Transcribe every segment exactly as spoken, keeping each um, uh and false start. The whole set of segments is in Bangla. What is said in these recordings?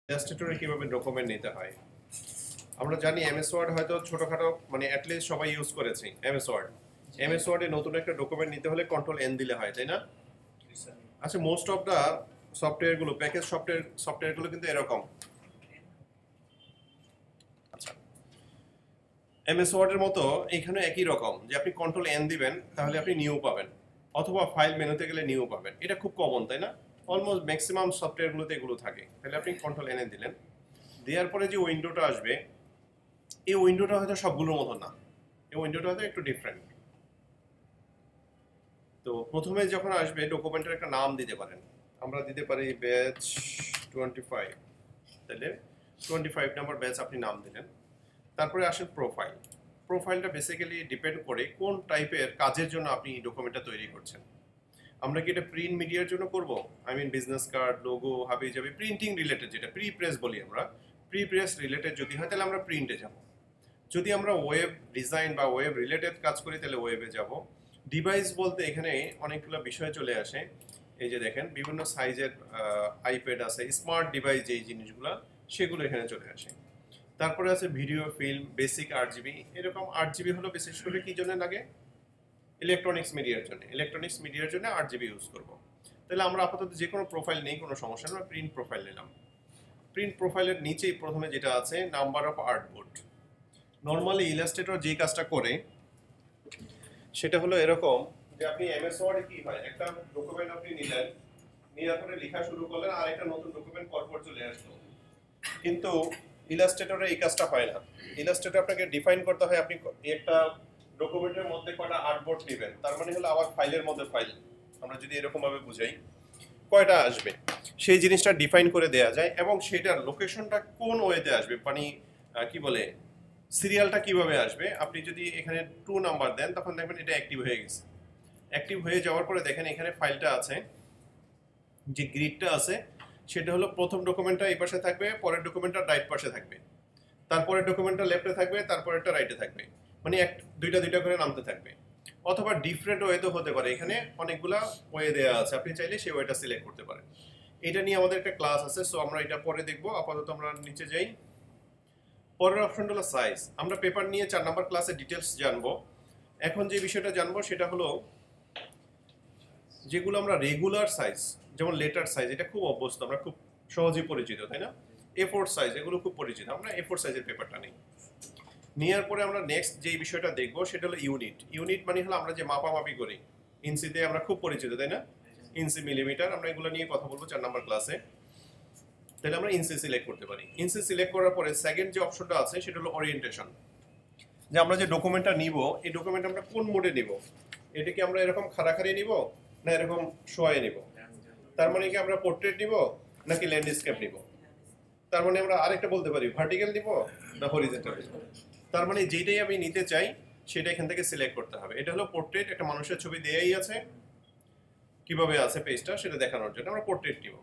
ইলাস্ট্রেটরে কিভাবে ডকুমেন্ট নিতে হয় আমরা জানি এমএস ওয়ার্ড হয়তো ছোটখাটো মানে অ্যাটলিস্ট সবাই ইউজ করেছি এমএস ওয়ার্ড এমএস ওয়ার্ডে নতুন একটা ডকুমেন্ট নিতে হলে কন্ট্রোল এন দিলে হয় তাই না আচ্ছা মোস্ট অফ দা সফটওয়্যারগুলো প্যাকেজ সফটওয়্যার সফটওয়্যারগুলো কিন্তু এরকম আচ্ছা এমএস ওয়ার্ডের মতো এখানে একই রকম যে আপনি কন্ট্রোল এন দিবেন তাহলে আপনি নিউ পাবেন অথবা ফাইল মেনুতে গেলে নিউ পাবেন এটা খুব কমন তাই না অলমোস্ট ম্যাক্সিমাম সফটওয়্যারগুলোতে এগুলো থাকে তাহলে আপনি কন্ট্রোল এন দিলেন দেওয়ার পরে যে উইন্ডোটা আসবে এই উইন্ডোটা হয়তো সবগুলোর মতো না এই উইন্ডোটা হয়তো একটু ডিফারেন্ট তো প্রথমে যখন আসবে ডকুমেন্টের একটা নাম দিতে পারেন আমরা দিতে পারি ব্যাচ টোয়েন্টি ফাইভ তাহলে টোয়েন্টি ফাইভ নাম্বার ব্যাচ আপনি নাম দিলেন তারপরে আসেন প্রোফাইল প্রোফাইলটা বেসিক্যালি ডিপেন্ড করে কোন টাইপের কাজের জন্য আপনি এই ডকুমেন্টটা তৈরি করছেন আমরা কি এটা প্রিন্ট মিডিয়ার জন্য করব I mean business card logo হাবি যাবে প্রিন্টিং রিলেটেড যেটা প্রি প্রেস বলি আমরা প্রি প্রেস রিলেটেড যদি হয় তাহলে আমরা প্রিন্টে যাব যদি আমরা ওয়েব ডিজাইন বা ওয়েব রিলেটেড কাজ করি তাহলে ওয়েবে যাব ডিভাইস বলতে এখানে অনেকগুলো বিষয় চলে আসে এই যে দেখেন বিভিন্ন সাইজের আইপ্যাড আছে স্মার্ট ডিভাইস যেই জিনিসগুলো সেগুলো এখানে চলে আসে তারপরে আছে ভিডিও ফিল্ম বেসিক আট জিবি এরকম আট জিবি হলো বিশেষ করে কি জন্য লাগে ইলেকট্রনিক্স মিডিয়ার জন্য ইলেকট্রনিক্স মিডিয়ার জন্য আট জিবি ইউজ করব তাহলে আমরা আপাতত যে কোনো প্রোফাইল নেই কোনো সমস্যা না প্রিন্ট প্রোফাইল নিলাম প্রিন্ট প্রোফাইলের নিচেই প্রথমে যেটা আছে number of artboard normally illustrator যে কাজটা করে সেটা হলো এরকম যে আপনি এমএস ওয়ার্ডে কি হয় একটা ডকুমেন্ট আপনি নিলেন নেওয়ার পরে লেখা শুরু করলেন আর একটা নতুন ডকুমেন্ট পরপর চলে আসলো কিন্তু ইলাস্ট্রেটরে এই কাজটা হয় না ইলাস্ট্রেটর আপনাকে ডিফাইন করতে হয় আপনি একটা ডকুমেন্টের মধ্যে কয়টা আর্টবোর্ড নেবেন তার মানে হলো আবার ফাইলের মধ্যে ফাইল আমরা যদি এরকম ভাবে বুঝাই কয়টা আসবে সেই জিনিসটা ডিফাইন করে দেয়া যায় এবং সেটার লোকেশনটা কোন ওয়েতে আসবে মানে কি বলে সিরিয়ালটা কিভাবে আসবে আপনি যদি এখানে টু নাম্বার দেন তখন দেখবেন এটা অ্যাক্টিভ হয়ে গেছে অ্যাক্টিভ হয়ে যাওয়ার পরে দেখেন এখানে ফাইলটা আছে যে গ্রিডটা আছে সেটা হলো প্রথম ডকুমেন্টটা এই পাশে থাকবে পরের ডকুমেন্টটা রাইট পাশে থাকবে তারপরের ডকুমেন্টটা লেফটে থাকবে তারপরেরটা রাইটে থাকবে মানে এক দুইটা দুইটা করে নামতে থাকবে অথবা ডিফারেন্ট ওয়েতে হতে পারে এখানে অনেকগুলা ওয়ে দেওয়া আছে আপনি চাইলে সেই ওয়েটা সিলেক্ট করতে পারেন এটা নিয়ে আমাদের একটা ক্লাস আছে সো আমরা এটা পরে দেখবো আপাতত আমরা নিচে যাই পরের অপশনটা হলো সাইজ আমরা পেপার নিয়ে চার নাম্বার ক্লাসে ডিটেলস জানবো এখন যে বিষয়টা জানবো সেটা হলো যেগুলো আমরা রেগুলার সাইজ যেমন লেটার সাইজ এটা খুব অভ্যস্ত আমরা খুব সহজেই পরিচিত তাই না এ ফোর সাইজ এগুলো খুব পরিচিত আমরা এ ফোর সাইজের পেপারটা নিই নেওয়ার পরে আমরা নেক্সট যেই বিষয়টা দেখবো সেটা হলো ইউনিট ইউনিট মানে হলো আমরা যে মাপামাপি করি ইঞ্চিতে আমরা খুব পরিচিত তাই না ইঞ্চি মিলিমিটার আমরা এগুলো নিয়ে কথা বলবো চার নাম্বার ক্লাসে তাহলে আমরা ইঞ্চি সিলেক্ট করতে পারি ইঞ্চি সিলেক্ট করার পরে সেকেন্ড যে অপশনটা আছে সেটা হলো ওরিয়েন্টেশন যে আমরা যে ডকুমেন্টটা নিব এই ডকুমেন্ট আমরা কোন মোডে নিব এটা কি আমরা এরকম খাড়াখাড়ি নিব না এরকম শোয়ায় নিব তার মানে কি আমরা পোর্ট্রেট নিব নাকি ল্যান্ডস্কেপ নিব তার মানে আমরা আরেকটা বলতে পারি ভার্টিক্যাল নিব না হরিজন্টাল নিব তার মানে যেটাই আমি নিতে চাই সেটা এখান থেকে সিলেক্ট করতে হবে এটা হলো পোর্ট্রেট একটা মানুষের ছবি দেয়াই আছে কিভাবে আছে পেজটা সেটা দেখানোর জন্য আমরা পোর্ট্রেট নিব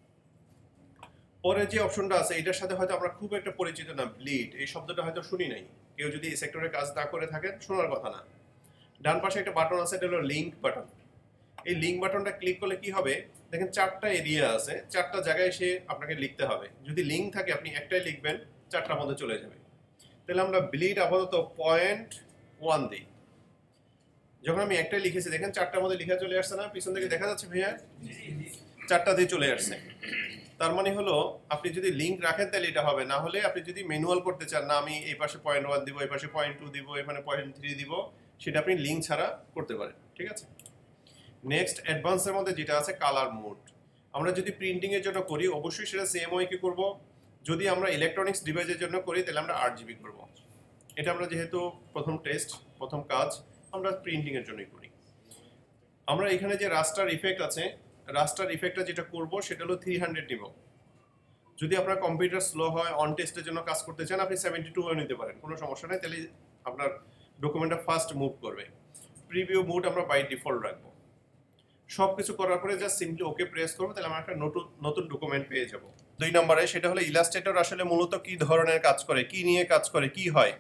পরে যে অপশনটা আছে এটার সাথে হয়তো আমরা খুব একটা পরিচিত না ব্লিড এই শব্দটা হয়তো শুনি নাই কেউ যদি এই সেক্টরে কাজ না করে থাকেন শোনার কথা না ডান পাশে একটা বাটন আছে এটা হলো লিংক বাটন এই লিংক বাটনটা ক্লিক করলে কি হবে দেখেন চারটা এরিয়া আছে চারটা জায়গায় এসে আপনাকে লিখতে হবে যদি লিংক থাকে আপনি একটাই লিখবেন চারটার মধ্যে চলে যাবে তাহলে আমরা ব্লিড আপাতত পয়েন্ট ওয়ান দিই যখন আমি একটাই লিখেছি দেখেন চারটার মধ্যে লিখা চলে আসছে না পিছন থেকে দেখা যাচ্ছে ভাইয়া চারটা দিয়ে চলে আসছে তার মানে হলো আপনি যদি লিংক রাখেন তাহলে এটা হবে না হলে আপনি যদি ম্যানুয়াল করতে চান না আমি এই পাশে পয়েন্ট ওয়ান দিব এই পাশে পয়েন্ট টু দিব এখানে পয়েন্ট থ্রি দিব সেটা আপনি লিংক ছাড়া করতে পারেন ঠিক আছে নেক্সট অ্যাডভান্সের মধ্যে যেটা আছে কালার মোড আমরা যদি প্রিন্টিং এর জন্য করি অবশ্যই সেটা সেম ওয়ে কি করব যদি আমরা ইলেকট্রনিক্স ডিভাইসের জন্য করি তাহলে আমরা আট জিবি করব এটা আমরা যেহেতু প্রথম টেস্ট প্রথম কাজ আমরা প্রিন্টিং এর জন্যই করি আমরা এখানে যে রাস্টার ইফেক্ট আছে রাস্টার ইফেক্টটা যেটা করব সেটা হলো থ্রি হান্ড্রেড নিব যদি আপনার কম্পিউটার স্লো হয় অন টেস্টের জন্য কাজ করতে চান আপনি সেভেন্টি টু নিতে পারেন কোনো সমস্যা নেই তাহলে আপনার ডকুমেন্টটা ফাস্ট মুভ করবে প্রিভিউ মোড আমরা বাই ডিফল্ট রাখবো সব কিছু করার পরে জাস্ট সিম্পলি ওকে প্রেস করবো তাহলে আমরা একটা নতুন নতুন ডকুমেন্ট পেয়ে যাব দুই নম্বরে সেটা হলো ইলাস্ট্রেটর আসলে মূলত কি ধরনের কাজ করে কি নিয়ে কাজ করে কি হয়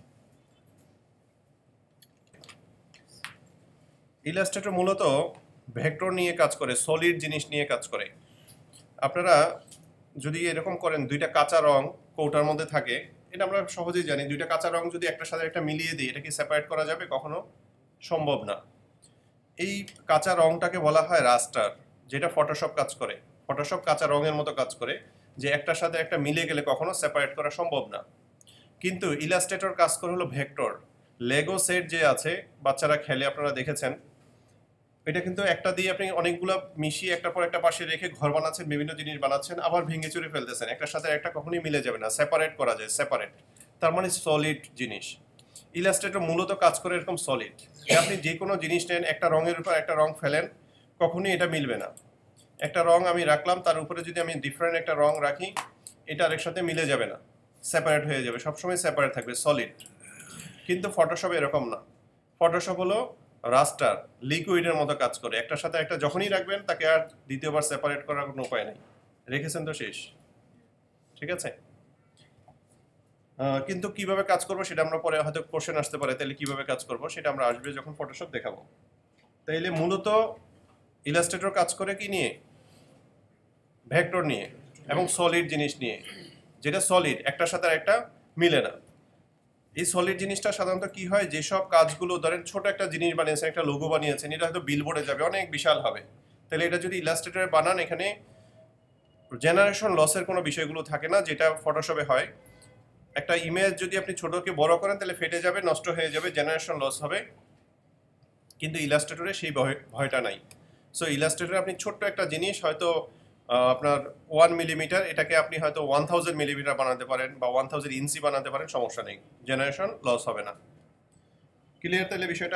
ইলাস্ট্রেটর মূলত ভেক্টর নিয়ে কাজ করে সলিড জিনিস নিয়ে কাজ করে আপনারা যদি এরকম করেন দুইটা কাঁচা রং কৌটার মধ্যে থাকে, এটা আমরা সহজেই জানি, দুইটা কাঁচা রং যদি একটার সাথে একটা মিলিয়ে দিই এটা কি সেপারেট করা যাবে? কখনো সম্ভব না। এই কাঁচা রংটাকে বলা হয় রাস্টার, যেটা ফটোশপ কাজ করে। ফটোশপ কাঁচা রঙের মতো কাজ করে, যে একটার সাথে একটা মিলে গেলে কখনো সেপারেট করা সম্ভব না। কিন্তু ইলাস্ট্রেটর কাজ করে হলো ভেক্টর। লেগো সেট যে আছে বাচ্চারা খেলে, আপনারা দেখেছেন, এটা কিন্তু একটা দিয়ে আপনি অনেকগুলো মিশিয়ে একটা পর একটা পাশে রেখে ঘর বানাচ্ছেন, বিভিন্ন জিনিস বানাচ্ছেন, আবার ভেঙে চুরে ফেলতেছেন, একটার সাথে একটা কখনোই মিলে যাবে না, সেপারেট করা যায়, সেপারেট, তার মানে সলিড জিনিস। ইলাস্ট্রেটর মূলত কাজ করে এরকম সলিড, আপনি যে কোনো জিনিস নেন, একটা রঙের উপর একটা রং ফেলেন, কখনোই এটা মিলবে না। একটা রং আমি রাখলাম, তার উপরে যদি আমি ডিফারেন্ট একটা রং রাখি, এটা আরেক সাথে মিলে যাবে না, সেপারেট হয়ে যাবে, সবসময় সেপারেট থাকবে, সলিড। কিন্তু ফটোশপ এরকম না। ফটোশপ হলো রাস্টার, লিকুইডের মতো কাজ করে, একটার সাথে একটা যখনই রাখবেন তাকে আর দ্বিতীয়বার সেপারেট করার কোনো উপায় নেই, রেখেছেন তো শেষ। ঠিক আছে? কিন্তু কিভাবে কাজ করবো সেটা আমরা পরে হয়তো কোশ্চেন আসতে পারে, তাহলে কিভাবে কাজ করবো সেটা আমরা আসবে যখন ফটোশপ দেখাবো। তাইলে মূলত ইলাস্ট্রেটর কাজ করে কি নিয়ে? ভেক্টর নিয়ে এবং সলিড জিনিস নিয়ে, যেটা সলিড, একটার সাথে একটা মিলে না। এই সলিড জিনিসটা সাধারণত কি হয়, যেসব কাজগুলো ধরেন ছোট একটা জিনিস বানিয়েছেন, একটা লোগো বানিয়েছেন, এটা হয়তো বিলবোর্ডে যাবে, অনেক বিশাল হবে, তাহলে এটা যদি ইলাস্ট্রেটরে বানান, এখানে জেনারেশন লসের কোনো বিষয়গুলো থাকে না, যেটা ফটোশপে হয়। একটা ইমেজ যদি আপনি ছোটকে বড় করেন তাহলে ফেটে যাবে, নষ্ট হয়ে যাবে, জেনারেশন লস হবে, কিন্তু ইলাস্ট্রেটরে সেই ভয়টা নাই। সো ইলাস্ট্রেটরে আপনি ছোট্ট একটা জিনিস হয়তো আপনার ওয়ান মিলিমিটার, এটাকে আপনি হয়তো ওয়ান থাউজেন্ড মিলিমিটার বানাতে পারেন বা ওয়ান থাউজেন্ড ইঞ্চি বানাতে পারেন, সমস্যা নেই, জেনারেশন লস হবে না। ক্লিয়ার তাহলে বিষয়টা?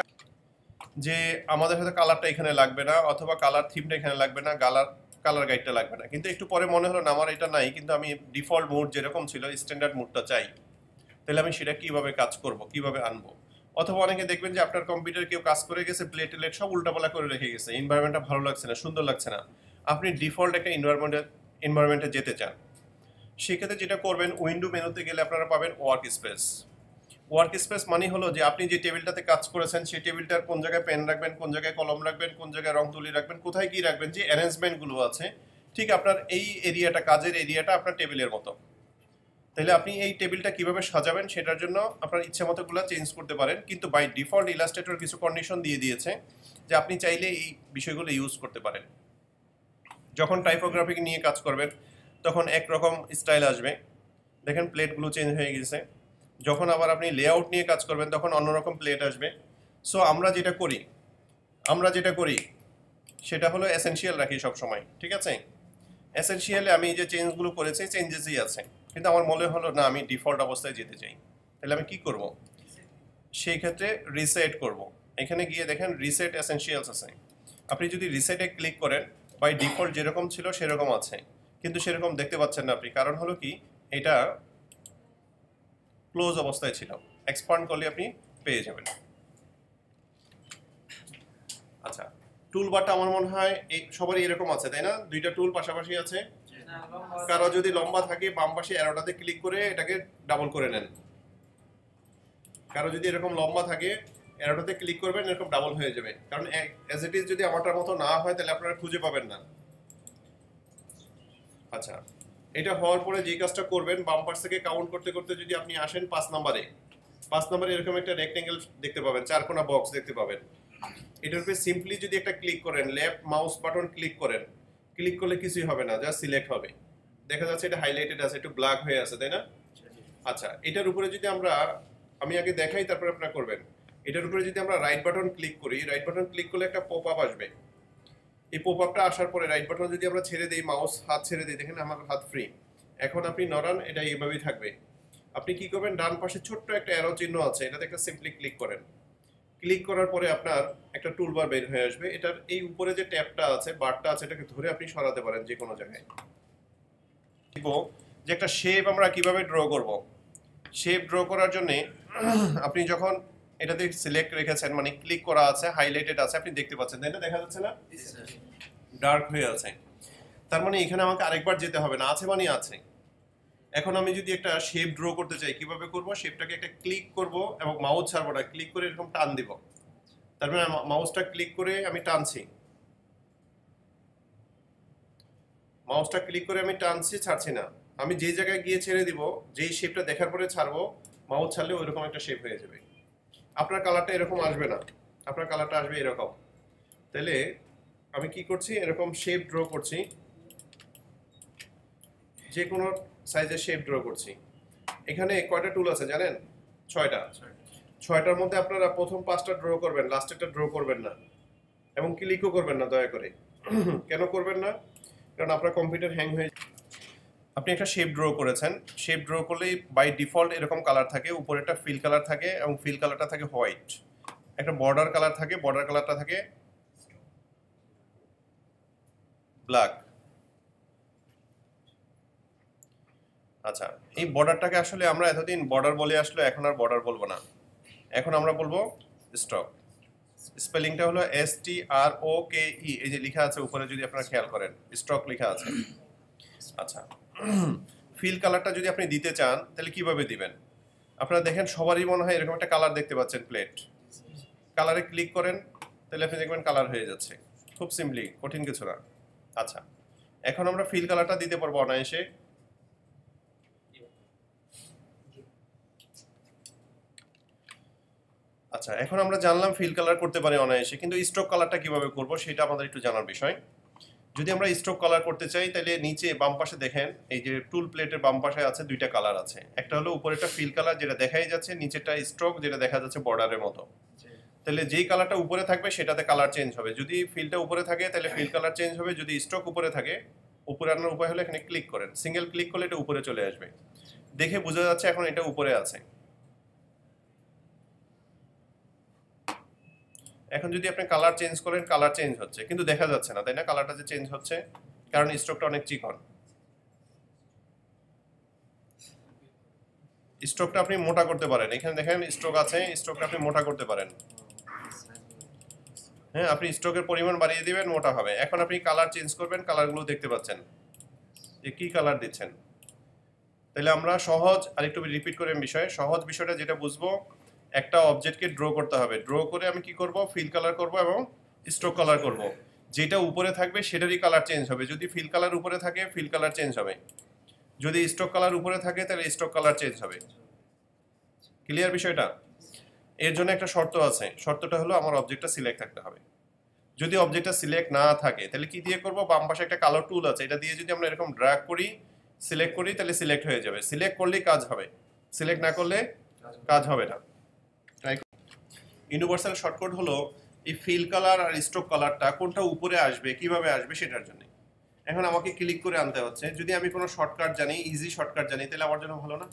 যে আমাদের হয়তো কালারটা এখানে লাগবে না, অথবা কালার থিমটা এখানে লাগবে না, কালার কালার গাইডটা লাগবে না, কিন্তু একটু পরে মনে হলো না আমার এটা নাই, কিন্তু আমি ডিফল্ট মুড যেরকম ছিল স্ট্যান্ডার্ড মুডটা চাই, তাহলে আমি সেটা কিভাবে কাজ করব, কিভাবে আনবো? অথবা অনেকে দেখবেন যে আপনার কম্পিউটার কেউ কাজ করে গেছে, প্লেট টেলেট সব উল্টাপাল্টা করে রেখে গেছে, এনভায়রনমেন্টটা ভালো লাগছে না, সুন্দর লাগছে না, আপনি ডিফল্ট একটা এনভায়রনমেন্টে এনভায়রনমেন্টে যেতে চান, সেক্ষেত্রে যেটা করবেন, উইন্ডো মেনুতে গেলে আপনারা পাবেন ওয়ার্ক স্পেস। ওয়ার্ক স্পেস মানে হলো যে আপনি যে টেবিলটাতে কাজ করেছেন সেই টেবিলটার কোন জায়গায় পেন রাখবেন, কোন জায়গায় কলম রাখবেন, কোন জায়গায় রং তুলি রাখবেন, কোথায় কি রাখবেন, যে অ্যারেঞ্জমেন্টগুলো আছে, ঠিক আপনার এই এরিয়াটা, কাজের এরিয়াটা আপনার টেবিলের মতো। তাহলে আপনি এই টেবিলটা কিভাবে সাজাবেন সেটার জন্য আপনার ইচ্ছা মতোগুলো চেঞ্জ করতে পারেন, কিন্তু বাই ডিফল্ট ইলাস্ট্রেটর কিছু কন্ডিশন দিয়ে দিয়েছে যে আপনি চাইলে এই বিষয়গুলো ইউজ করতে পারেন। যখন টাইপোগ্রাফি নিয়ে কাজ করবেন তখন একরকম স্টাইল আসবে, দেখেন প্লেটগুলো চেঞ্জ হয়ে গেছে। যখন আবার আপনি লেআউট নিয়ে কাজ করবেন তখন অন্যরকম প্লেট আসবে। সো আমরা যেটা করি আমরা যেটা করি সেটা হলো এসেনশিয়াল রাখি সব সময়, ঠিক আছে? এসেনশিয়ালে আমি যে চেঞ্জগুলো করেছি চেঞ্জেসই আছে, কিন্তু আমার মনে হলো না আমি ডিফল্ট অবস্থায় যেতে চাই, তাহলে আমি কি করব? সেই ক্ষেত্রে রিসেট করব। এখানে গিয়ে দেখেন রিসেট এসেনশিয়ালস আছে, আপনি যদি রিসেটে ক্লিক করেন বাই ডিফল্ট যেরকম ছিল সেরকম আছে, কিন্তু সেরকম দেখতে পাচ্ছেন না আপনি, কারণ হলো কি এটা ক্লোজ অবস্থায় ছিল, এক্সপান্ড করলে আপনি পেয়ে যাবেন। আচ্ছা, টুল বারটা আমার মনে হয় এই সবারই এরকম আছে, তাই না? দুইটা টুল পাশাপাশি আছে। কারো যদি লম্বা থাকে বাম পাশে অ্যারোটাতে ক্লিক করে এটাকে ডাবল করে নেন, কারো যদি এরকম লম্বা থাকে অ্যারোটাতে ক্লিক করবেন এরকম ডাবল হয়ে যাবে, কারণ অ্যাজ ইট ইজ যদি আমারটার মতো না হয় তাহলে আপনারা খুঁজে পাবেন না। আচ্ছা, এটা হওয়ার পরে যে কাজটা করবেন, বাম পাশ থেকে কাউন্ট করতে করতে যদি আপনি আসেন পাঁচ নম্বরে, পাঁচ নম্বরে এরকম একটা রেক্টেঙ্গেল দেখতে পাবেন, চারকোনা বক্স দেখতে পাবেন, এটার উপরে সিম্পলি যদি একটা ক্লিক করেন, লেফট মাউস বাটন ক্লিক করেন, ক্লিক করলে কিছুই হবে না, জাস্ট সিলেক্ট হবে। দেখা যাচ্ছে এটা হাইলাইটেড আছে, একটু ব্ল্যাক হয়ে আছে, তাই না? আচ্ছা, এটার উপরে যদি আমরা, আমি আগে দেখাই তারপর আপনারা করবেন, এটার উপরে যদি আমরা রাইট বাটন ক্লিক করি, রাইট বাটন ক্লিক করলে একটা পপ আপ আসবে। এই পপ আপটা আসার পরে রাইট বাটন যদি আমরা ছেড়ে দিই, মাউস হাত ছেড়ে দিই, দেখেন আমার হাত ফ্রি। এখন আপনি নড়ান, এটা এইভাবেই থাকবে। আপনি কি করবেন, ডান পাশে ছোট্ট একটা অ্যারো চিহ্ন আছে, এটাতে একটা সিম্পলি ক্লিক করেন। ক্লিক করার পরে আপনার একটা টুলবার বের হয়ে আসবে, এটার এই উপরে যে ট্যাবটা আছে, বারটা আছে, এটাকে ধরে আপনি সরাতে পারেন যে কোনো জায়গায়। দেখবো যে একটা শেপ আমরা কিভাবে ড্র করব। শেপ ড্র করার জন্য আপনি যখন এটাতে সিলেক্ট রেখেছেন, মানে ক্লিক করা আছে, হাইলাইটেড আছে, আপনি দেখতে পাচ্ছেন, তাই না? দেখা যাচ্ছে না ডার্ক হয়ে আছে, তার মানে এখানে আমাকে আরেকবার যেতে হবে না, আছে মানে আছে। এখন আমি যদি একটা শেপ ড্র করতে চাই, কিভাবে করব? শেপটাকে একটা ক্লিক করব এবং মাউস ছাড়বো না, ক্লিক করে এরকম টান দিব, তারপরে মাউসটা ক্লিক করে আমি টানছি, মাউসটা ক্লিক করে আমি টানছি, ছাড়ছি না। আমি যেই জায়গায় গিয়ে ছেড়ে দিব, যেই শেপটা দেখার পরে ছাড়বো, মাউস ছাড়লে ওইরকম একটা শেপ হয়ে যাবে। আপনার কালারটা এরকম আসবে না, আপনার কালারটা আসবে এরকম। তাহলে আমি কি করছি, এরকম শেপ ড্র করছি, যে কোনো সাইজের শেপ ড্র করছি। এখানে কয়টা টুল আছে জানেন? ছয়টা। ছয়টার মধ্যে আপনারা প্রথম পাঁচটা ড্র করবেন, লাস্টেরটা ড্র করবেন না, এবং ক্লিকও করবেন না দয়া করে। কেন করবেন না? কারণ আপনার কম্পিউটার হ্যাং হয়ে, আপনি একটা শেপ ড্র করেছেন, শেপ ড্র করলেই বাই ডিফল্ট এরকম কালার থাকে, উপরে একটা ফিল কালার থাকে এবং ফিল কালারটা থাকে হোয়াইট, একটা বর্ডার কালার থাকে, বর্ডার কালারটা থাকে ব্ল্যাক। আচ্ছা, এই বর্ডারটাকে আসলে আমরা এতদিন বর্ডার বলে আসলে, এখন আর বর্ডার বলবো না, এখন আমরা বলবো স্ট্রোক। স্পেলিংটা হলো এস টি আর ও কে ই, এই যে লেখা আছে উপরে, যদি আপনারা খেয়াল করেন স্ট্রোক লেখা আছে। আচ্ছা, ফিল কালারটা যদি আপনি দিতে চান তাহলে কিভাবে দিবেন? আপনারা দেখেন সবারই মনে হয় এরকম একটা কালার দেখতে পাচ্ছেন, প্লেট কালারে ক্লিক করেন, তাহলে আপনি দেখবেন কালার হয়ে যাচ্ছে। খুব সিম্পলি, কঠিন কিছু না। আচ্ছা, এখন আমরা ফিল কালারটা দিতে পারবো অনায়াসে। আচ্ছা, এখন আমরা জানলাম ফিল কালার করতে পারি অনায়াসে, কিন্তু স্ট্রোক কালারটা কিভাবে করব সেটা আমাদের একটু জানার বিষয়। যদি আমরা স্ট্রোক কালার করতে চাই, তাহলে নিচে বাম পাশে দেখেন, এই যে টুল প্লেটের বাম পাশে আছে দুইটা কালার আছে। একটা হলো উপরেটা ফিল কালার, যেটা দেখাই যাচ্ছে, নিচেটা স্ট্রোক, যেটা দেখা যাচ্ছে বর্ডারের মতো। তাহলে যেই কালারটা উপরে থাকবে সেটাতে কালার চেঞ্জ হবে। যদি ফিলটা উপরে থাকে তাহলে ফিল কালার চেঞ্জ হবে, যদি স্ট্রোক উপরে থাকে, উপরে আনার উপায় হলো এখানে ক্লিক করেন, সিঙ্গেল ক্লিক করলে এটা উপরে চলে আসবে। দেখে বোঝা যাচ্ছে এখন এটা উপরে আছে। এখন যদি আপনি কালার চেঞ্জ করেন, কালার চেঞ্জ হচ্ছে, কিন্তু দেখা যাচ্ছে না, তাই না? কালারটা যে চেঞ্জ হচ্ছে, কারণ স্ট্রোকটা অনেক চিকন। স্ট্রোকটা আপনি মোটা করতে পারেন, এখানে দেখেন স্ট্রোক আছে, স্ট্রোকটা আপনি মোটা করতে পারেন। হ্যাঁ, আপনি স্ট্রোকের পরিমাণ বাড়িয়ে দিবেন, মোটা হবে। এখন আপনি কালার চেঞ্জ করবেন, কালারগুলো দেখতে পাচ্ছেন যে কি কালার দিচ্ছেন। তাহলে আমরা সহজ, আরেকটু রিপিট করেন বিষয়, সহজ বিষয়টা যেটা বুঝবো, একটা অবজেক্টকে ড্র করতে হবে, ড্র করে আমি কি করব, ফিল কালার করব এবং স্ট্রোক কালার করব। যেটা উপরে থাকবে সেটারই কালার চেঞ্জ হবে। যদি ফিল কালার উপরে থাকে, ফিল কালার চেঞ্জ হবে, যদি স্ট্রোক কালার উপরে থাকে তাহলে স্ট্রোক কালার চেঞ্জ হবে। ক্লিয়ার বিষয়টা? এর জন্য একটা শর্ত আছে, শর্তটা হলো আমার অবজেক্টটা সিলেক্ট থাকতে হবে। যদি অবজেক্টটা সিলেক্ট না থাকে তাহলে কি দিয়ে করব, বাম পাশে একটা কালো টুল আছে, এটা দিয়ে যদি আমরা এরকম ড্র্যাগ করি, সিলেক্ট করি, তাহলে সিলেক্ট হয়ে যাবে। সিলেক্ট করলেই কাজ হবে, সিলেক্ট না করলে কাজ হবে না। ইউনিভার্সাল শর্টকাট হলো এই ফিল কালার আর স্ট্রোক কালারটা কোনটা উপরে আসবে, কিভাবে আসবে সেটার জন্য। এখন আমাকে ক্লিক করে আনতে হচ্ছে। যদি আমি কোনো শর্টকাট জানি, ইজি শর্টকাট জানি, তাহলে আমার জন্য ভালো না?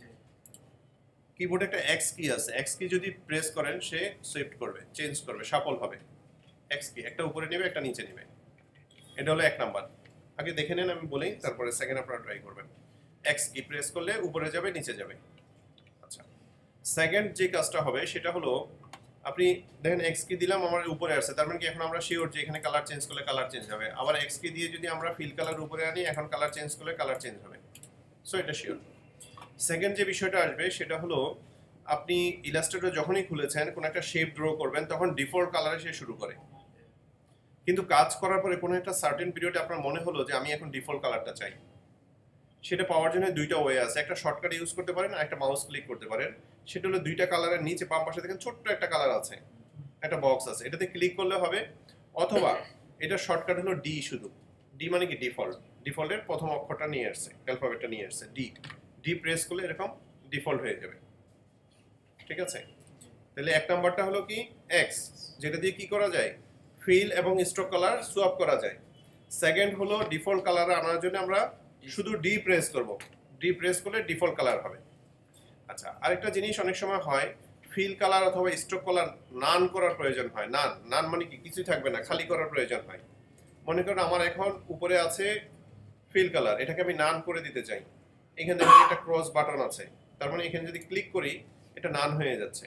কিবোর্ডে একটা এক্স কি আছে, এক্স কি যদি প্রেস করেন সে শিফট করবে, চেঞ্জ করবে, শাফল হবে। এক্স কি একটা উপরে নেবে, একটা নিচে নেবে। এটা হলো এক নাম্বার। আগে দেখে নেন, আমি বলেই তারপরে সেকেন্ড আপনারা ট্রাই করবেন। এক্স কি প্রেস করলে উপরে যাবে, নিচে যাবে। আচ্ছা, সেকেন্ড যে কাজটা হবে সেটা হলো, আপনি দেখেন এক্স কি দিলাম, আমার উপরে আসছে, তার মানে কি এখন আমরা শিওর যে এখানে কালার চেঞ্জ করলে কালার চেঞ্জ হবে। আবার এক্স কি দিয়ে যদি আমরা ফিল কালার উপরে আনি, এখন কালার চেঞ্জ করলে কালার চেঞ্জ হবে। সো এটা শিওর। সেকেন্ড যে বিষয়টা আসবে সেটা হলো, আপনি ইলাস্ট্রেটর যখনই খুলেছেন, কোনো একটা শেপ ড্র করবেন, তখন ডিফল্ট কালারে সে শুরু করে। কিন্তু কাজ করার পরে কোনো একটা সার্টেন পিরিয়ডে আপনার মনে হলো যে আমি এখন ডিফল্ট কালারটা চাই, সেটা পাওয়ার জন্য দুইটা ওয়ে আছে। একটা শর্টকাট ইউজ করতে পারেন, আর একটা মাউস ক্লিক করতে পারেন। সেটা হলো দুইটা কালারের নিচে বাম পাশে দেখেন ছোট্ট একটা কালার আছে, একটা বক্স আছে, এটাতে ক্লিক করলে হবে। অথবা এটা শর্টকাট হলো ডি, শুধু ডি মানে কি ডিফল্ট, ডিফল্টের প্রথম অক্ষরটা নিয়ে আসছে, অ্যালফাবেটটা নিয়ে আসছে, ডি। ডি প্রেস করলে এরকম ডিফল্ট হয়ে যাবে। ঠিক আছে? তাহলে এক নাম্বারটা হলো কি এক্স, যেটা দিয়ে কি করা যায়, ফিল এবং স্ট্রোক কালার সোয়াপ করা যায়। সেকেন্ড হলো ডিফল্ট কালার আনার জন্য আমরা শুধু ডি প্রেস করব, ডি প্রেস করলে ডিফল্ট কালার হবে। আচ্ছা, আরেকটা জিনিস অনেক সময় হয়, ফিল কালার অথবা স্ট্রোক কালার নান করার প্রয়োজন হয়। নান নান মানে কি, কিছুই থাকবে না, খালি করার প্রয়োজন হয়। মনে করুন আমার এখন উপরে আছে ফিল কালার, এটাকে আমি নান করে দিতে চাই। এখানে দেখেন একটা ক্রস বাটন আছে, তার মানে এখানে যদি ক্লিক করি এটা নান হয়ে যাচ্ছে।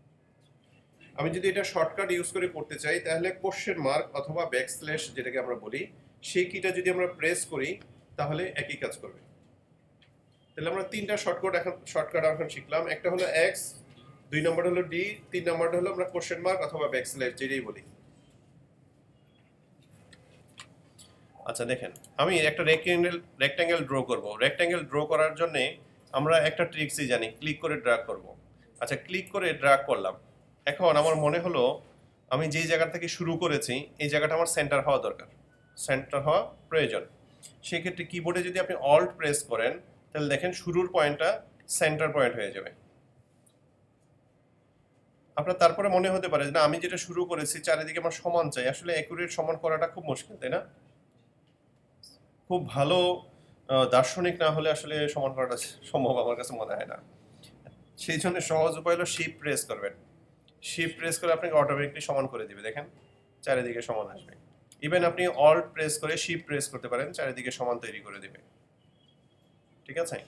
আমি যদি এটা শর্টকাট ইউজ করে করতে চাই, তাহলে কোশ্চেন মার্ক অথবা ব্যাকস্ল্যাশ যেটাকে আমরা বলি, সেই কিটা যদি আমরা প্রেস করি তাহলে একই কাজ করবে। তাহলে আমরা তিনটা শর্টকাট এখন শর্টকাট এখন শিখলাম। একটা হলো এক্স, দুই নম্বর হলো ডি, তিন নম্বরটা হলো আমরা কোশ্চেন মার্ক অথবা ব্যাকস্ল্যাশ যেটাই বলি। আচ্ছা দেখেন, আমি একটা রেক্ট্যাঙ্গেল রেক্ট্যাঙ্গেল ড্র করব। রেক্ট্যাঙ্গেল ড্র করার জন্য আমরা একটা ট্রিক্সই জানি, ক্লিক করে ড্র্যাগ করব। আচ্ছা, ক্লিক করে ড্র্যাগ করলাম। এখন আমার মনে হলো আমি যেই জায়গা থেকে শুরু করেছি এই জায়গাটা আমার সেন্টার হওয়া দরকার, সেন্টার হওয়া প্রয়োজন। সেক্ষেত্রে কিবোর্ডে যদি আপনি অল্ট প্রেস করেন তাহলে দেখেন শুরুর পয়েন্টটা সেন্টার পয়েন্ট হয়ে যাবে। আপনার তারপরে মনে হতে পারে না আমি যেটা শুরু করেছি চারিদিকে আমার সমান চাই, আসলে অ্যাকুরেট সমান করাটা খুব মুশকিল, তাই না? খুব ভালো দার্শনিক না হলে আসলে সমান করাটা সম্ভব আমার কাছে মনে হয় না। সেই জন্য সহজ উপায় হলো শিফট প্রেস করবেন। শিফট প্রেস করে আপনাকে অটোমেটিকলি সমান করে দিবে, দেখেন চারিদিকে সমান আসবে। ইভেন আপনি অল্ট প্রেস করে শিফট প্রেস করতে পারেন, চারিদিকে সমান তৈরি করে দিবে। ঠিক আছে?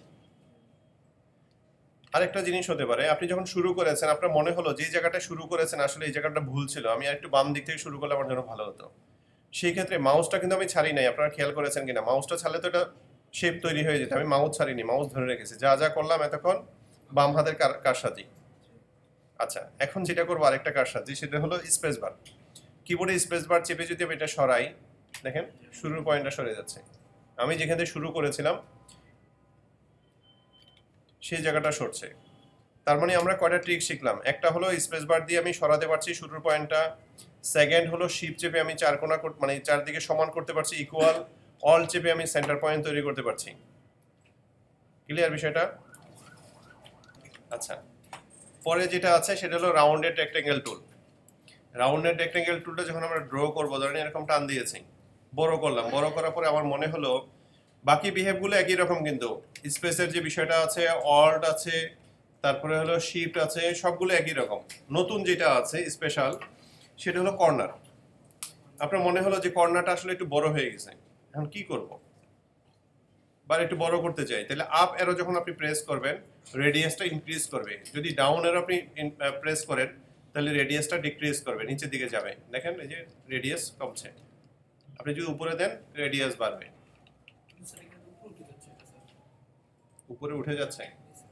আরেকটা জিনিস হতে পারে, আপনি যখন শুরু করেছেন আপনার মনে হলো যে জায়গাটা শুরু করেছেন আসলে এই জায়গাটা ভুল ছিল, আমি আর একটু বাম দিক থেকে শুরু করলে আমার জন্য ভালো হতো। সেই ক্ষেত্রে মাউসটা কিন্তু আমি ছাড়ি নাই, আপনারা খেয়াল করেছেন কিনা? মাউসটা ছাড়লে তো এটা শেপ তৈরি হয়ে যেত, আমি মাউস ছাড়িনি, মাউস ধরে রেখেছি। যা যা করলাম এতক্ষণ বাম হাতের কারসাজি। আচ্ছা, এখন যেটা করবো আরেকটা কারসাজি, সেটা হলো স্পেস বার। কিবোর্ডে স্পেস বার চেপে যদি আমি এটা সরাই, দেখেন শুরুর পয়েন্টটা সরে যাচ্ছে। আমি যেখান থেকে শুরু করেছিলাম সেই জায়গাটা সরছে। তার মানে আমরা কয়টা ট্রিক শিখলাম? একটা হলো স্পেস বার দিয়ে আমি সরাতে পারছি শুরুর পয়েন্টটা। সেকেন্ড হলো শিফট চেপে আমি চার কোণা মানে চারদিকে সমান করতে পারছি ইকুয়াল। অল চেপে আমি সেন্টার পয়েন্ট তৈরি করতে পারছি। ক্লিয়ার বিষয়টা? আচ্ছা, পরে যেটা আছে সেটা হলো rounded rectangle tool. Rounded rectangle টুলটা যখন আমরা ড্র করবো, ধরেন এরকম টান দিয়েছি, বড় করলাম, বড় করার পরে আমার মনে হলো বাকি বিহেভগুলো একই রকম, কিন্তু স্পেসের যে বিষয়টা আছে, অল্ট আছে, তারপরে হলো শিফট আছে, সবগুলো একই রকম। নতুন যেটা আছে স্পেশাল সেটা হলো কর্নার। আপনার মনে হলো যে কর্নারটা আসলে একটু বড় হয়ে গেছে, এখন কি করব? বা একটু বড় করতে চাই, তাহলে আপ অ্যারো যখন আপনি প্রেস করবেন রেডিয়াসটা ইনক্রিজ করবে। যদি ডাউন অ্যারো আপনি প্রেস করেন তাহলে রেডিয়াসটা ডিক্রিজ করবে, নিচের দিকে যাবে। দেখেন এই যে রেডিয়াস কমছে। আপনি যদি উপরে দেন রেডিয়াস বাড়বে। উপরে উঠে যাচ্ছে।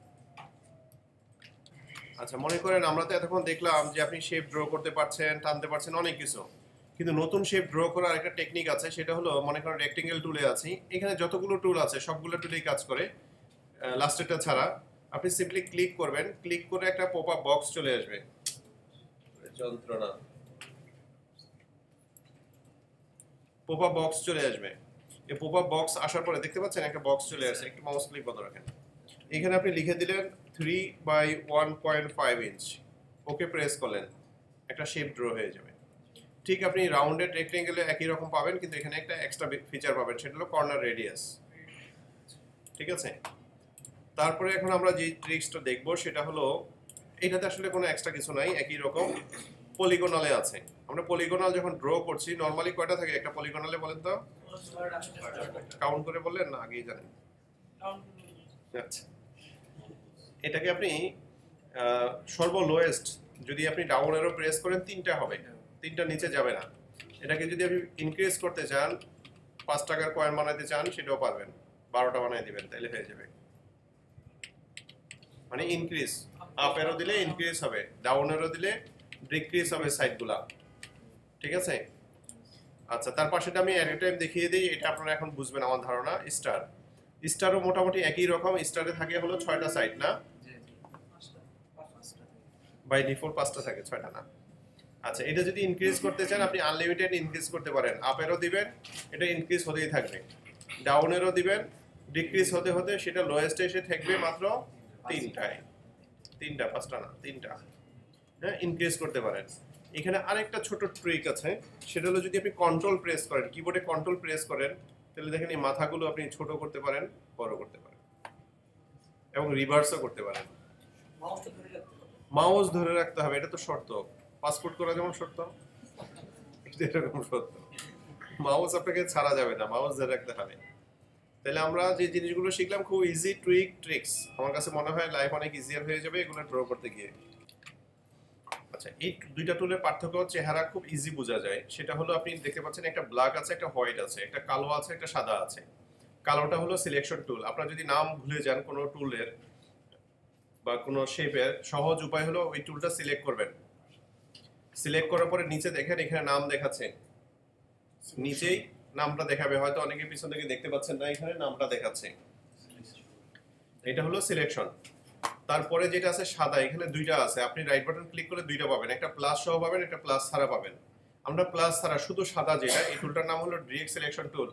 আচ্ছা, মনে করেন আমরা তো এতক্ষণ দেখলাম যে আপনি শেপ ড্র করতে পারছেন, টানতে পারছেন, অনেক কিছু। কিন্তু নতুন শেপ ড্র করার একটা টেকনিক আছে, সেটা হলো মনে করেন রেক্টেঙ্গেল টুলে আছি, এখানে যতগুলো টুল আছে সবগুলো টুলেই কাজ করে, লাস্টেরটা ছাড়া। আপনি সিম্পলি ক্লিক করবেন, ক্লিক করে একটা পপ আপ বক্স চলে আসবে। যন্ত্রণা। পপ আপ বক্স চলে আসবে। এই পপ আপ বক্স আসার পরে দেখতে পাচ্ছেন একটা বক্স চলে আসছে, একটু মাউস ক্লিক বন্ধ রাখেন। এখানে আপনি লিখে দিলেন three by one point five inch, okay press করলেন, একটা শেপ ড্র হয়ে যাবে। ঠিক আপনি রাউন্ডেড রেক্টেঙ্গেলে একই রকম পাবেন, কিন্তু এখানে একটা এক্সট্রা ফিচার পাবেন, সেটা হলো কর্নার রেডিয়াস। ঠিক আছে? তারপরে এখন আমরা যে ট্রিক্সটা দেখবো সেটা হলো, এটাতে আসলে কোনো এক্সট্রা কিছু নাই, একই রকম পলিগোনালে আছে। আমরা পলিগোনাল যখন ড্র করছি নরমালি কয়টা থাকে একটা পলিগোনালে বলেন তো? কাউন্ট করে বললেন না আগেই জানেন? আচ্ছা, এটাকে আপনি সর্ব লোয়েস্ট যদি আপনি ডাউন অ্যারো প্রেস করেন তিনটা হবে, তিনটা নিচে যাবে না। এটাকে যদি আপনি ইনক্রিজ করতে চান, পাঁচ টাকার কয়েন বানাইতে চান, সেটাও পারবেন, বারোটা বানাই দিবেন, তাইলে হয়ে যাবে। মানে ইনক্রিজ, আপ অ্যারো দিলে ইনক্রিজ হবে, ডাউন অ্যারো দিলে ডিক্রিজ হবে সাইডগুলা। ঠিক আছে? আচ্ছা, তার পাশেটা আমি এট এ টাইম দেখিয়ে দিই, এটা আপনারা এখন বুঝবেন আমার ধারণা। স্টার, স্টারও মোটামুটি একই রকম। স্টারে থাকে হলো ছয়টা সাইড না? বাই ডিফল্ট পাঁচটা থাকে, ছয়টা না। আচ্ছা, এটা যদি ইনক্রিজ করতে চান আপনি আনলিমিটেড ইনক্রিজ করতে পারেন। আপ অ্যারো দিবেন, এটা ইনক্রিজ হতেই থাকবে। ডাউন অ্যারো দিবেন, ডিক্রিজ হতে হতে সেটা লোয়েস্টে এসে থাকবে মাত্র তিনটায়, তিনটা, পাঁচটা না, তিনটা। হ্যাঁ, ইনক্রিজ করতে পারেন। এখানে আরেকটা ছোট ট্রিক আছে, সেটা হলো যদি আপনি কন্ট্রোল প্রেস করেন, কিবোর্ডে কন্ট্রোল প্রেস করেন, তাহলে দেখেন এই মাথাগুলো আপনি ছোট করতে পারেন, বড় করতে পারেন, এবং রিভার্সও করতে পারেন। মাউস ধরে রাখতে হবে, এটা তো শর্ত। পাসপোর্ট করা যেমন শর্ত, এটা এরকম শর্ত। মাউস আপনাকে ছাড়া যাবে না, মাউস ধরে রাখতে হবে। তাহলে আমরা যে জিনিসগুলো শিখলাম খুব ইজি ট্রিক ট্রিক্স, আমার কাছে মনে হয় লাইফ অনেক ইজিয়ার হয়ে যাবে এগুলো ড্র করতে গিয়ে। আচ্ছা, এই দুইটা টুলের পার্থক্য চেহারা খুব ইজি বোঝা যায়। সেটা হলো আপনি দেখতে পাচ্ছেন একটা ব্ল্যাক আছে, একটা হোয়াইট আছে, একটা কালো আছে, একটা সাদা আছে। কালোটা হলো সিলেকশন টুল। আপনারা যদি নাম ভুলে যান কোনো টুলের বা কোনো শেপের, সহজ উপায় হলো ওই টুলটা সিলেক্ট করবেন। সিলেক্ট করার পরে নিচে দেখেন এখানে নাম দেখাচ্ছে, নিচেই নামটা দেখাবে, হয়তো অনেকে পিছন থেকে দেখতে পাচ্ছেন না, এখানে নামটা দেখাচ্ছে। এটা হলো সিলেকশন। তারপরে যেটা আছে সাদা, এখানে দুইটা আছে, আপনি রাইট বাটন ক্লিক করলে দুইটা পাবেন, একটা প্লাস সহ পাবেন, একটা প্লাস ছাড়া পাবেন। আমরা প্লাস ছাড়া শুধু সাদা যেটা, এই টুলটার নাম হলো ডিরেক্ট সিলেকশন টুল।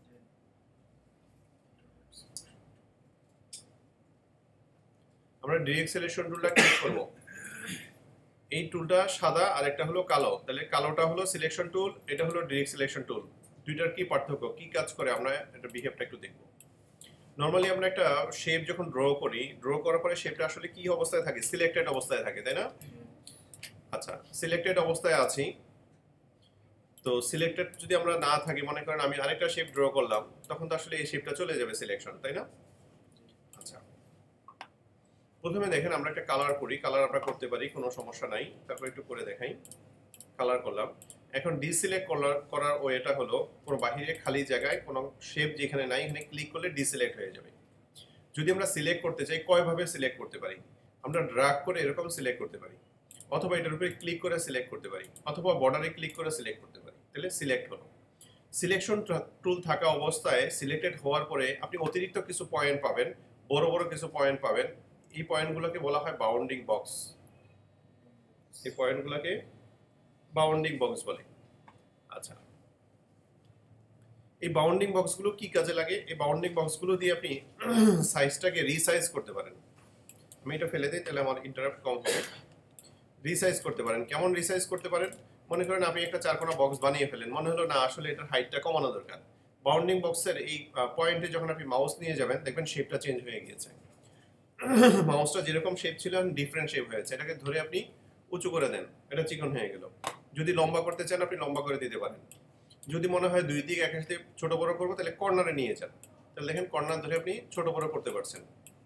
আমরা ডিরেক্ট সিলেকশন টুলটা ক্লিক করব। এই টুলটা সাদা আর একটা হলো কালো, তাহলে কালোটা হলো সিলেকশন টুল, এটা হলো ডিরেক্ট সিলেকশন টুল। দুইটার কি পার্থক্য, কি কাজ করে, আমরা এটা বিহেভটা একটু দেখব। নরমালি আমরা একটা শেপ যখন ড্র করি, ড্র করার পরে শেপটা আসলে কি অবস্থায় থাকে, সিলেক্টেড অবস্থায় থাকে, তাই না? আচ্ছা, সিলেক্টেড অবস্থায় আছি, তো সিলেক্টেড যদি আমরা না থাকি, মনে করেন আমি আরেকটা শেপ ড্র করলাম, তখন তো আসলে এই শেপটা চলে যাবে সিলেকশন, তাই না? আচ্ছা, প্রথমে দেখেন আমরা একটা কালার করি, কালার আমরা করতে পারি, কোনো সমস্যা নাই। তারপর একটু করে দেখাই, কালার করলাম। এখন ডিসিলেক্ট করার ওয়েটা হলো, কোনো বাহিরে খালি জায়গায় কোনো শেপ যেখানে নাই, এখানে ক্লিক করলে ডিসিলেক্ট হয়ে যাবে। যদি আমরা সিলেক্ট করতে চাই, কয়ভাবে সিলেক্ট করতে পারি, আমরা ড্র্যাগ করে এরকম সিলেক্ট করতে পারি, অথবা এটার উপরে ক্লিক করে সিলেক্ট করতে পারি, অথবা বর্ডারে ক্লিক করে সিলেক্ট করতে পারি। তাহলে সিলেক্ট হলো। সিলেকশন টুল থাকা অবস্থায় সিলেক্টেড হওয়ার পরে আপনি অতিরিক্ত কিছু পয়েন্ট পাবেন, বড় বড় কিছু পয়েন্ট পাবেন। এই পয়েন্টগুলোকে বলা হয় বাউন্ডিং বক্স। এই পয়েন্টগুলোকে বাউন্ডিং বক্স বলে। আচ্ছা, এই বাউন্ডিং বক্সগুলো কি কাজে লাগে? এই বাউন্ডিং বক্সগুলো দিয়ে আপনি সাইজটাকে রিসাইজ করতে পারেন। আমি এটা ফেলে দিই, তাহলে আমার ইন্টারাপ্ট কম হবে। রিসাইজ করতে পারেন। কেমন রিসাইজ করতে পারেন? মনে করেন আপনি একটা চারকোনা বক্স বানিয়ে ফেলেন, মনে হলো না আসলে এটার হাইটটা কমানো দরকার। বাউন্ডিং বক্সের এই পয়েন্টে যখন আপনি মাউস নিয়ে যাবেন, দেখবেন শেপটা চেঞ্জ হয়ে গিয়েছে। মাউসটা যেরকম শেপ ছিল ডিফারেন্ট শেপ হয়েছে। এটাকে ধরে আপনি উঁচু করে দেন, এটা চিকন হয়ে গেল। যদি লম্বা করতে চান, আপনি লম্বা করে দিতে পারেন। যদি মনে হয় দুই দিক এক সাথে ছোট বড় করবো, তাহলে কর্নারে নিয়ে যান, তাহলে দেখেন কর্নার ধরে আপনি ছোট বড় করতে পারছেন।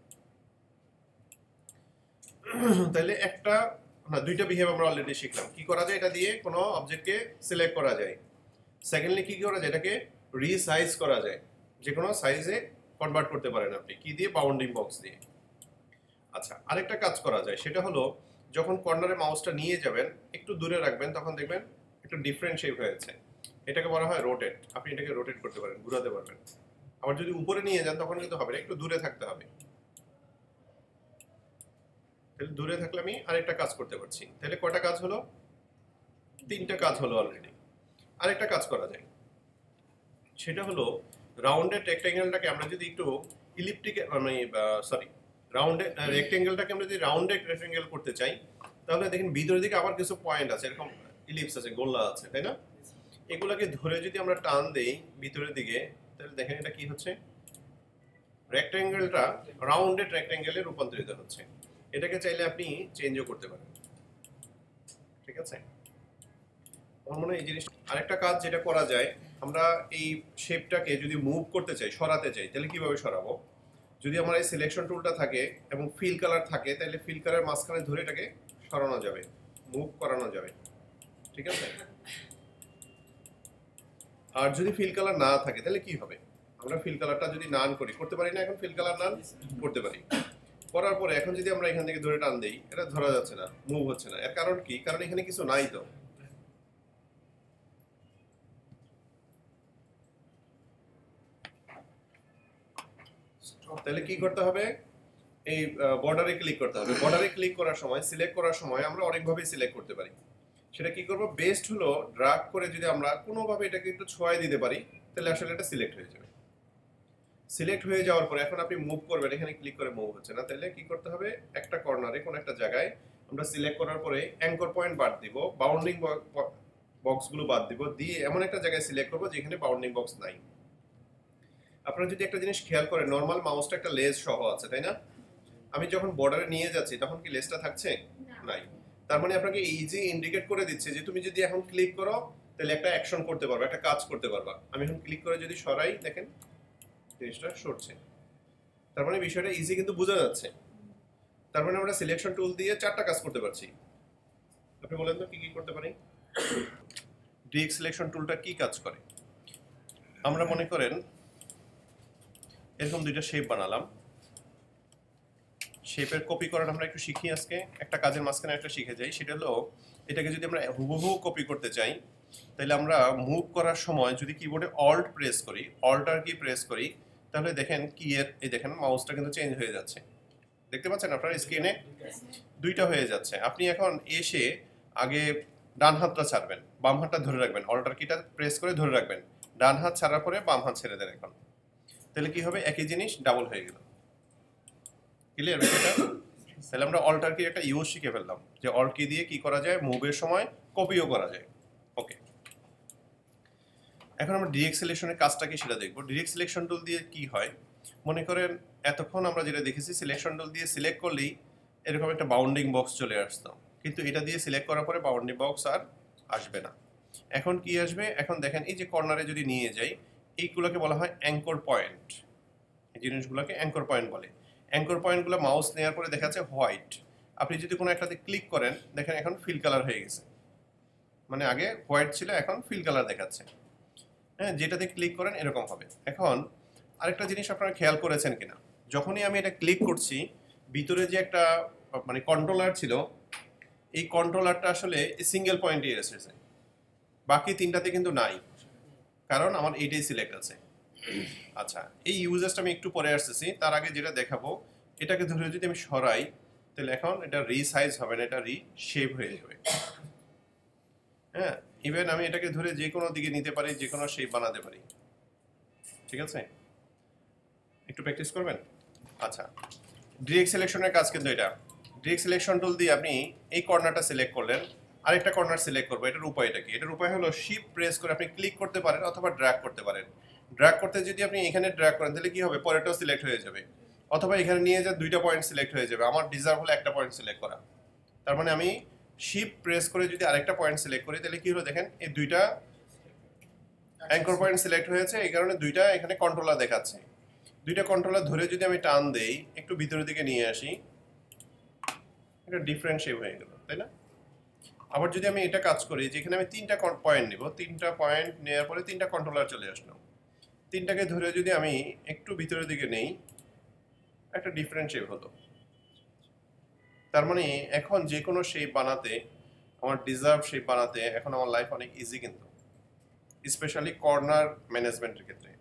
তাহলে একটা না, দুইটা বিহেভ আমরা অলরেডি শিখলাম। কি করা যায়, এটা দিয়ে কোনো অবজেক্টকে সিলেক্ট করা যায়। সেকেন্ডলি কি করা যায়, এটাকে রিসাইজ করা যায়, যে কোনো সাইজে কনভার্ট করতে পারেন আপনি। কি দিয়ে? বাউন্ডিং বক্স দিয়ে। আচ্ছা, আরেকটা কাজ করা যায়, সেটা হলো যখন কর্নারে মাউসটা নিয়ে যাবেন, একটু দূরে রাখবেন, তখন দেখবেন একটু ডিফারেন্ট শেপ হয়েছে। এটাকে বলা হয় রোটেট। আপনি এটাকে রোটেট করতে পারেন, ঘুরাতে পারবেন। আবার যদি উপরে নিয়ে যান, তখন কিন্তু হবে না, একটু দূরে থাকতে হবে। তাহলে দূরে থাকলে আমি আরেকটা কাজ করতে পারছি। তাহলে কয়টা কাজ হলো? তিনটা কাজ হলো অলরেডি। আরেকটা কাজ করা যায়, সেটা হলো রাউন্ডেড রেক্ট্যাঙ্গেলটাকে আমরা যদি একটু ইলিপ্টিক মানে সরি রাউন্ডেড রেক্ট্যাঙ্গেলটাকে আমরা যদি রাউন্ডেড রেক্ট্যাঙ্গেল করতে চাই, তাহলে দেখেন ভিতরের দিকে আবার কিছু পয়েন্ট আছে, এরকম ইলিপস আছে, গোলা আছে, তাই না? এগুলাকে ধরে যদি আমরা টান দেই ভিতরের দিকে, তাহলে দেখেন এটা কি হচ্ছে, রেক্ট্যাঙ্গেলটা রাউন্ডেড রেক্ট্যাঙ্গেলে রূপান্তরিত হচ্ছে। এটাকে চাইলে আপনি চেঞ্জও করতে পারেন, ঠিক আছে? আমার মনে হয় এই জিনিস। আরেকটা কাজ যেটা করা যায়, আমরা এই শেপটাকে যদি মুভ করতে চাই, সরাতে চাই, তাহলে কিভাবে সরাবো? যদি আমার এই সিলেকশন টুলটা থাকে এবং ফিল কালার থাকে, তাহলে ফিল কালার মাঝখানে ধরে এটাকে সরানো যাবে, মুভ করানো যাবে, ঠিক আছে? আর যদি ফিল কালার না থাকে, তাহলে কি হবে? আমরা ফিল কালারটা যদি নান করি, করতে পারি না এখন? ফিল কালার নান করতে পারি। করার পরে এখন যদি আমরা এখান থেকে ধরে টান দেই, এটা ধরা যাচ্ছে না, মুভ হচ্ছে না। এর কারণ কি? কারণ এখানে কিছু নাই তো। তাহলে কি করতে হবে? এই বর্ডারে ক্লিক করতে হবে। বর্ডারে ক্লিক করার সময়, সিলেক্ট করার সময় আমরা অনেকভাবে সিলেক্ট করতে পারি। সেটা কি করব? বেস্ট হলো ড্র্যাগ করে যদি আমরা কোনোভাবে এটাকে একটু ছোঁয়া দিতে পারি, তাহলে আসলে এটা সিলেক্ট হয়ে যাবে। সিলেক্ট হয়ে যাওয়ার পরে এখন আপনি মুভ করবেন, এখানে ক্লিক করে মুভ হচ্ছে না, তাহলে কি করতে হবে? একটা কর্নারে কোন একটা জায়গায় আমরা সিলেক্ট করার পরে অ্যাঙ্কর পয়েন্ট বাদ দিব, বাউন্ডিং বক্সগুলো বাদ দিব, দিয়ে এমন একটা জায়গায় সিলেক্ট করব যেখানে বাউন্ডিং বক্স নাই। আপনারা যদি একটা জিনিস খেয়াল করেন, নর্মাল মাউসটা একটা লেজ সহ আছে, তাই না? আমি যখন বর্ডারে নিয়ে যাচ্ছি, তখন কি লেজটা থাকছে? নাই। তার মানে আপনাকে ইজি ইন্ডিকেট করে দিচ্ছে যে তুমি যদি এখন ক্লিক করো, তাহলে একটা অ্যাকশন করতে পারবা, একটা কাজ করতে পারবা। আমি এখন ক্লিক করে যদি সরাই, দেখেন জিনিসটা সরছে। তার মানে বিষয়টা ইজি কিন্তু বোঝা যাচ্ছে। তার মানে আমরা সিলেকশন টুল দিয়ে চারটা কাজ করতে পারছি। আপনি বলেন তো কি কি করতে পারি? ডিরেক্ট সিলেকশন টুলটা কি কাজ করে? আমরা মনে করেন এরকম দুইটা শেপ বানালাম, শেপের কপি করার আমরা একটু শিখি আজকে। একটা কাজের মাঝখানে একটা শিখে যাই, সেটা হলো এটাকে যদি আমরা হুবহু কপি করতে চাই, তাহলে আমরা মুভ করার সময় যদি কিবোর্ডে অল্ট প্রেস করি, অল্ট আর কি প্রেস করি, তাহলে দেখেন কি এর এই দেখেন মাউসটা কিন্তু চেঞ্জ হয়ে যাচ্ছে। দেখতে পাচ্ছেন আপনার স্ক্রিনে দুইটা হয়ে যাচ্ছে। আপনি এখন এসে আগে ডান হাতটা ছাড়বেন, বাম হাতটা ধরে রাখবেন, অল্টার কিটা প্রেস করে ধরে রাখবেন, ডান হাত ছাড়ার পরে বাম হাত ছেড়ে দেন। এখন তাহলে কি হবে, একই জিনিস ডাবল হয়ে গেল। ক্লিয়ার বিষয়টা? তাহলে আমরা অল্টার কি একটা ইউজ শিখে ফেললাম যে অল্ট কি দিয়ে কি করা যায়, মুভের সময় কপিও করা যায়। ওকে, এখন আমরা ডিরেক্ট সিলেকশনের কাজটা কি সেটা দেখবো। ডিরেক্ট সিলেকশন টুল দিয়ে কি হয়, মনে করেন এতক্ষণ আমরা যেটা দেখেছি সিলেকশন টুল দিয়ে সিলেক্ট করলেই এরকম একটা বাউন্ডিং বক্স চলে আসতো, কিন্তু এটা দিয়ে সিলেক্ট করার পরে বাউন্ডিং বক্স আর আসবে না। এখন কি আসবে, এখন দেখেন এই যে কর্নারে যদি নিয়ে যাই, এইগুলোকে বলা হয় অ্যাঙ্কর পয়েন্ট। এই জিনিসগুলোকে অ্যাঙ্কর পয়েন্ট বলে। অ্যাঙ্কর পয়েন্টগুলো মাউস নেওয়ার পরে দেখা যাচ্ছে হোয়াইট। আপনি যদি কোনো একটাতে ক্লিক করেন, দেখেন এখন ফিল কালার হয়ে গেছে, মানে আগে হোয়াইট ছিল এখন ফিল কালার দেখাচ্ছে। হ্যাঁ, যেটাতে ক্লিক করেন এরকম হবে। এখন আরেকটা জিনিস আপনারা খেয়াল করেছেন কিনা, যখনই আমি এটা ক্লিক করছি ভিতরে যে একটা মানে কন্ট্রোলার ছিল, এই কন্ট্রোলারটা আসলে সিঙ্গেল পয়েন্টে এসেছে, বাকি তিনটাতে কিন্তু নাই, কারণ আমার এইটাই সিলেক্ট আছে। আচ্ছা, এই ইউজেসটা আমি একটু পরে আসতেছি, তার আগে যেটা দেখাবো, এটাকে ধরে যদি আমি সরাই তাহলে এখন এটা রিসাইজ হবে না, এটা রিশেপ হয়ে যাবে। হ্যাঁ, ইভেন আমি এটাকে ধরে যে কোনো দিকে নিতে পারি, যে কোনো শেপ বানাতে পারি। ঠিক আছে, একটু প্র্যাকটিস করবেন। আচ্ছা, ডিরেক্ট সিলেকশনের কাজ কিন্তু এটা। ডিরেক্ট সিলেকশন টুল দিয়ে আপনি এই কর্নারটা সিলেক্ট করলেন, আরেকটা কর্নার সিলেক্ট করবো। এটার উপায়টা কি? এটার উপায় হলো শিফট প্রেস করে আপনি ক্লিক করতে পারেন অথবা ড্র্যাগ করতে পারেন। ড্র্যাগ করতে যদি আপনি এখানে ড্র্যাগ করেন তাহলে কি হবে, পরেরটাও সিলেক্ট হয়ে যাবে, অথবা এখানে নিয়ে যা দুইটা পয়েন্ট সিলেক্ট হয়ে যাবে। আমার ডিজার্ভ হলো একটা পয়েন্ট সিলেক্ট করা, তার মানে আমি শিফট প্রেস করে যদি আরেকটা পয়েন্ট সিলেক্ট করি তাহলে কি হলো, দেখেন এই দুইটা অ্যাঙ্কর পয়েন্ট সিলেক্ট হয়েছে, এই কারণে দুইটা এখানে কন্ট্রোলার দেখাচ্ছে। দুইটা কন্ট্রোলার ধরে যদি আমি টান দেই, একটু ভিতরের দিকে নিয়ে আসি, এটা ডিফারেন্ট শেপ হয়ে গেল, তাই না? আবার যদি আমি এটা কাজ করি, যেখানে আমি তিনটা পয়েন্ট নিব, তিনটা পয়েন্ট নেওয়ার পরে তিনটা কন্ট্রোলার চলে আসলো, তিনটাকে ধরে যদি আমি একটু ভিতরের দিকে নেই, একটা ডিফারেন্ট শেপ হলো। তার মানে এখন যে কোনো শেপ বানাতে, আমার ডিজার্ভ শেপ বানাতে এখন আমার লাইফ অনেক ইজি, কিন্তু স্পেশালি কর্নার ম্যানেজমেন্টের ক্ষেত্রে।